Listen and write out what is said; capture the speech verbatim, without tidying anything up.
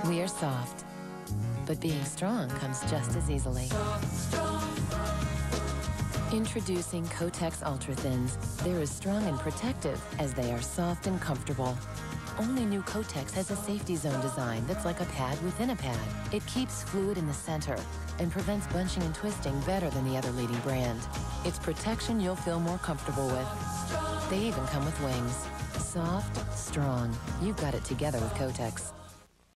We are soft, but being strong comes just as easily. Introducing Kotex Ultra Thins. They're as strong and protective as they are soft and comfortable. Only new Kotex has a safety zone design that's like a pad within a pad. It keeps fluid in the center and prevents bunching and twisting better than the other leading brand. It's protection you'll feel more comfortable with. They even come with wings. Soft, strong. You've got it together with Kotex.